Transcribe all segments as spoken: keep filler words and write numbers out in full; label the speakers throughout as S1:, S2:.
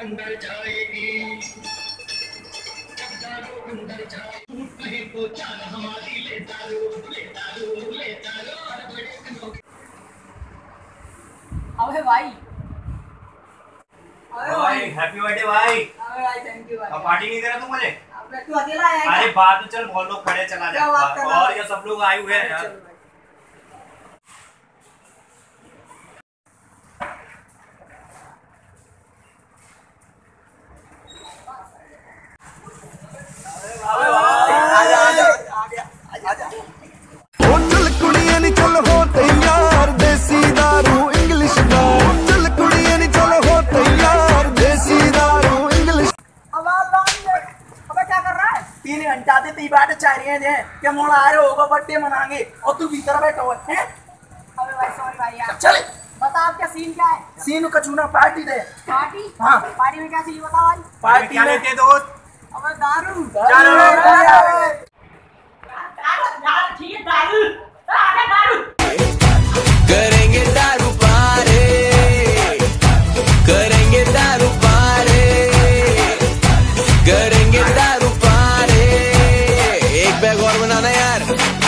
S1: अंदर जाएगी, जब दारू अंदर जाए टूट नहीं तो जान हमारी ले दारू ले दारू ले दारू।
S2: अबे भाई
S3: भाई हैप्पी बर्थडे भाई।
S2: अबे भाई थैंक यू भाई।
S3: अब पार्टी नहीं दे रहा तू मुझे?
S2: अबे तू अकेला आया है?
S3: अरे बात तो चल, बहुत लोग खड़े, चला जा और ये सब लोग आए हुए हैं यार।
S4: चल कुड़ियां नी चल हो तैयार देसी दारू इंग्लिश दारू, चल कुड़ियां नी चल हो तैयार देसी दारू इंग्लिश।
S2: अब आप अबे क्या कर रहा है? तीन घंटा से ती बात चाह रही है क्या मोड़ा आ रहे होगा बर्थडे मनाएंगे और तू भीतर बैठा हुआ है। अबे भाई सॉरी भाई यार। चल बता आप क्या सीन क्या है? सीन कचूना पार्टी दे। पार्टी? हाँ पार्टी में क्या चाहिए बता भाई। पार्टी
S3: क्या लेते दोस्त?
S2: अबे दारू।
S3: चलो
S2: ठीक है दारू आगे दारू
S4: करेंगे दारू पारे, करेंगे दारू पारे, करेंगे दारू पारे। एक बैग और बनाना यार।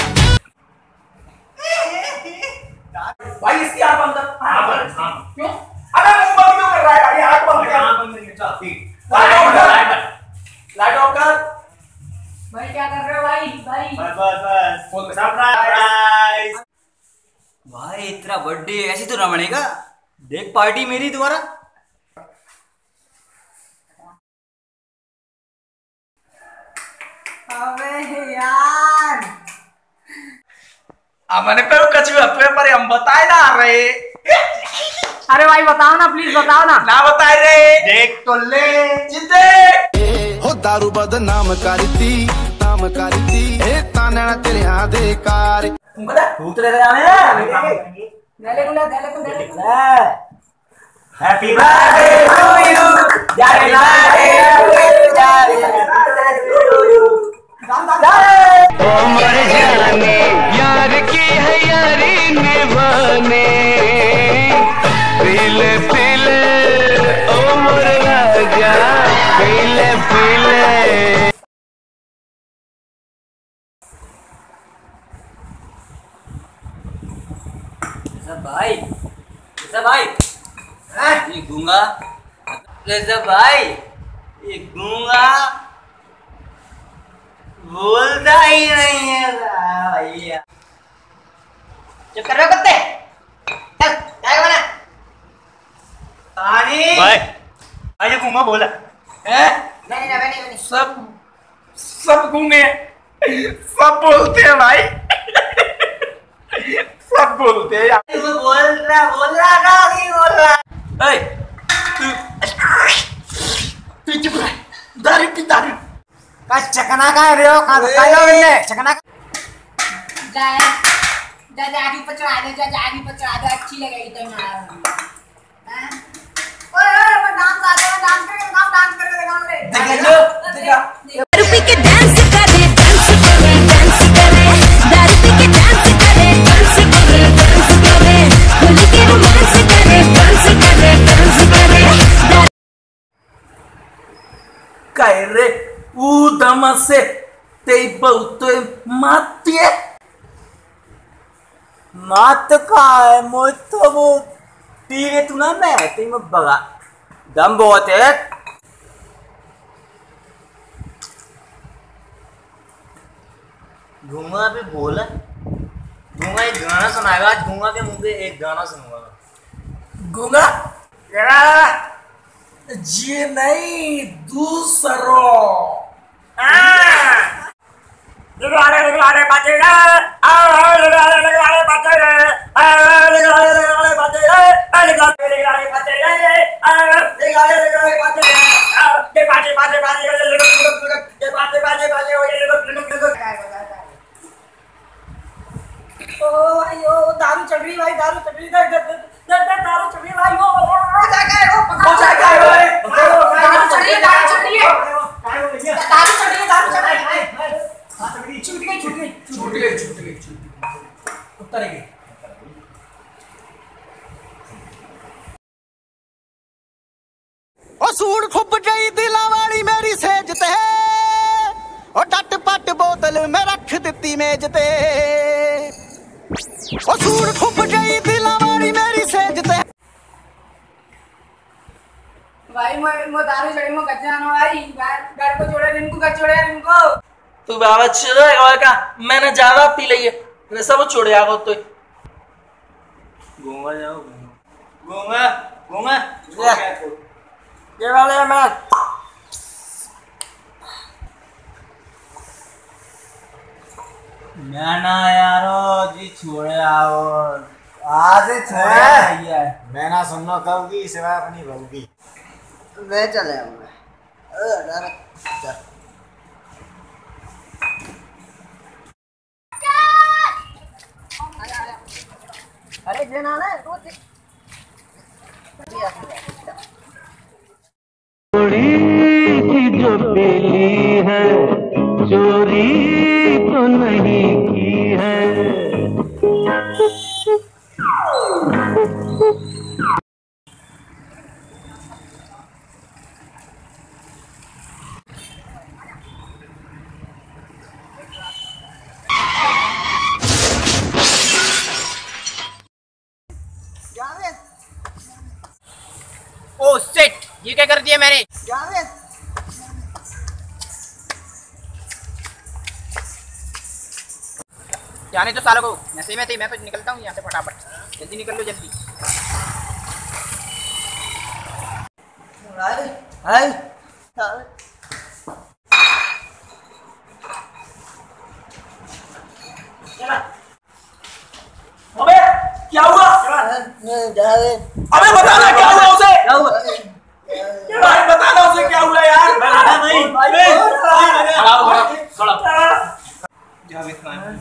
S2: भाई इसकी आंख बंद कर।
S3: हां पर हां
S2: क्यों? अरे मुंह बंद क्यों कर रहा है भाई? आंख बंद कर।
S3: हां बंद नहीं चल ठीक।
S2: लाइट ऑफ कर, लाइट ऑफ कर। भाई क्या कर रहे हो भाई? भाई
S3: बस बस बस सरप्राइज।
S5: भाई तेरा बर्थडे ऐसी तो ना बनेगा, देख पार्टी मेरी दोबारा।
S2: अबे यार
S6: हमने पे कचुआ पे पर हम बताए ना रहे।
S2: अरे भाई बताओ ना प्लीज बताओ ना।
S6: ना बताए रे देख तो ले जिंदे
S4: हो दारू बदनाम करती नाम करती ए ताने ना तेरे हां दे कार
S6: भूत ले जाने
S2: गले को ले गले को गले को
S3: हैप्पी बर्थडे टू यू,
S6: यारे लारे यारे
S4: ओ मर जाने यार की है यारी निभाने, पीले पीले ओ मर राजा पीले पीले।
S5: सब भाई सब भाई ये गूंगा सब भाई ये गूंगा बोलता ही नहीं है भैया।
S2: चुप कर रहे हो कुत्ते? चल क्या बना?
S5: पानी
S3: भाई भाई ये घूमा बोला
S6: हैं
S2: नहीं नहीं नहीं नहीं
S6: सब सब गूंगे सब बोलते हैं भाई सब बोलते हैं यार।
S5: तू बोल रहा बोल रहा ना नहीं बोल रहा।
S6: ए तू तू चुप रह। दारू पी दारू
S2: का चकना का रे हो का का लो ने चकना जाए जा जागी पर चढ़ा दे, जा जागी पर चढ़ा दे, अच्छी लगेगी तो मार। हैं ओए ओए मैं डांस आ गया, डांस करके दिखाओ, डांस करके दिखाओ रे।
S6: देख लो देखा
S7: दारू पी के डांस करे डांस करे डांस करे दारू पी के डांस करे डांस करे डांस करे होली के रोमांस करे डांस करे डांस करे
S6: काय रे ऊ दम से ते बहुत माते
S5: मात का है मुझ तो वो पी गए तू ना मैं तेरी मत बगा दम बहुत है। घूंगा पे बोला घूंगा एक गाना सुनाएगा आज, घूंगा के मुंह पे एक गाना सुनूंगा।
S6: गूंगा जी नहीं दूसरो
S2: लगवाड़े लगवाड़े बाजे रे आ लगवाड़े लगवाड़े बाजे रे आ लगवाड़े लगवाड़े बाजे रे आ लगवाड़े लगवाड़े बाजे रे आ लगवाड़े लगवाड़े बाजे रे आ के बाजे बाजे बाजे ये बाजे बाजे बाजे ये ओ आयो दारू चढ़ रही भाई, दारू चढ़ रही, दारू चढ़ रही भाई। ओ हो जाएगा हो जाएगा दारू चढ़ रही है, दारू चढ़ रही है, दारू चढ़ रही है, दारू चढ़ रही है। छूट गई छूट गई
S6: छूट गई छूट गई छूट गई उतर गई।
S4: ओ सूड़ खुप गई दिला वाली मेरी सेज ते ओ डट पट बोतल में रख दिती मेज ते ओ सूड़ खुप गई दिला वाली मेरी सेज ते
S2: भाई मैं मैं दारू चढ़ी मैं गज्जा ना भाई घर को जोड़े इनको गज जोड़े इनको
S6: तू बाबा चलो और का मैंने ज्यादा पी ली है सब छोड़ आगो तो
S3: घूमा जाओ घूमा घूमा
S5: ये वाले मैं
S3: मैं ना यारो जी छोड़े आओ
S5: आज
S3: भैया
S8: मैं ना सुनना कब की सिवा अपनी बहू की
S5: मैं चले आऊंगा अरे जना ना
S1: चोरी की जो पीली है चोरी तो नहीं की है।
S2: ओ शिट ये क्या कर दिया मैंने जाने तो सालों को नशे में थे मैं तो निकलता हूँ यहाँ से फटाफट जल्दी निकल लो जल्दी
S6: अबे क्या हुआ अबे बताना क्या हुआ उसे भाई बताना उसे क्या हुआ यार
S3: नहीं खड़ा हो खड़ा जावेद खान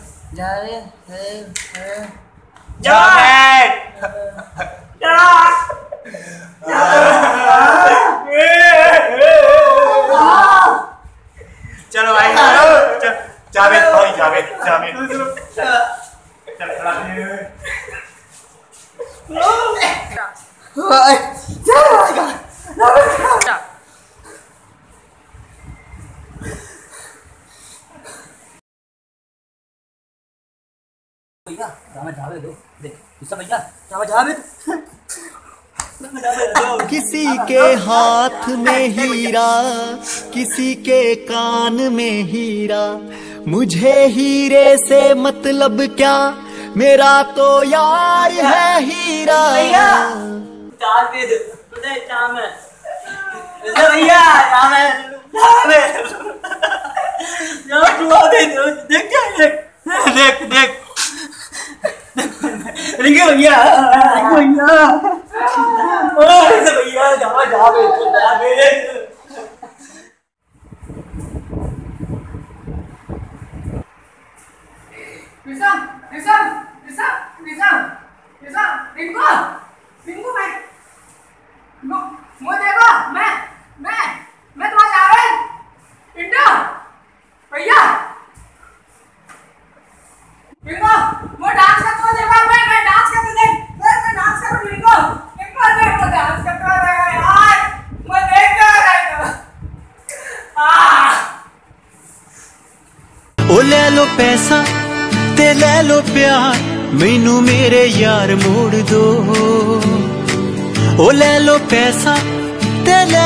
S8: चलो भाई जावेद भाई जावेद जावेद चल खड़ा
S5: भैया जावे जावे दो देख इसका भैया जावे जावे
S4: किसी के हाथ में हीरा किसी के कान में हीरा मुझे हीरे से मतलब क्या मेरा तो यार है हीरा
S5: जावे तुझे जाम है भैया जाम है जावे जो तू आ दे देख क्या देख देख देख रिंगे भैया भैया ओ भैया जावा जावे जावे
S2: रिसम रिसम रिसम रिसम रिसम रिंगो रिंगो मैं नो मो देखो मैं मैं मैं तुम्हारा जावेद इंडो भैया रिंगो वो डांस करते हुए देखा मैं मैं डांस करते देख मैं मैं डांस कर रही रिंगो रिंगो देख वो डांस करता रहा है यार मैं देख रहा है आ
S4: ओ ले लो पैसा ते ले लो प्यार मैनू मेरे यार मोड़ दो ओ ले लो पैसा ते ले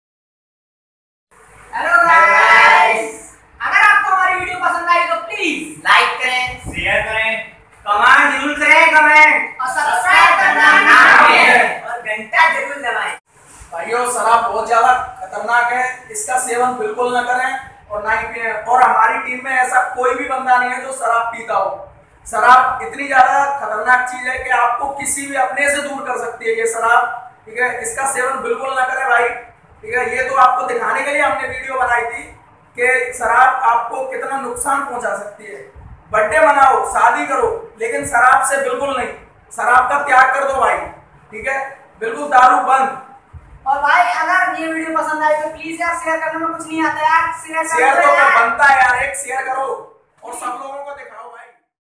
S2: हेलो गाइस अगर आपको हमारी वीडियो पसंद आई तो प्लीज लाइक करें
S3: शेयर करें
S2: कमेंट जरूर करें कमेंट और सब्सक्राइब करना ना भूलें और घंटा जरूर दबाएं।
S6: भाइयों शराब बहुत ज्यादा खतरनाक है इसका सेवन बिल्कुल न करें और ना ही पिए और हमारी टीम में ऐसा कोई भी बंदा नहीं है जो शराब पीता हो। शराब इतनी ज्यादा खतरनाक चीज है कि आपको किसी भी अपने से दूर कर सकती है ये शराब, ठीक है। इसका सेवन बिल्कुल ना करें भाई, ठीक है। ये तो आपको दिखाने के लिए हमने वीडियो बनाई थी कि शराब आपको कितना नुकसान पहुंचा सकती है। बर्थडे मनाओ, शादी करो, लेकिन शराब से बिल्कुल नहीं। शराब का त्याग कर दो भाई, ठीक है। बिल्कुल दारू बंद।
S2: और भाई अगर ये वीडियो पसंद आए तो प्लीज यार शेयर करने में कुछ नहीं आता यार, शेयर
S6: शेयर तो बनता है यार, एक शेयर करो और सब लोगों को दिखाओ।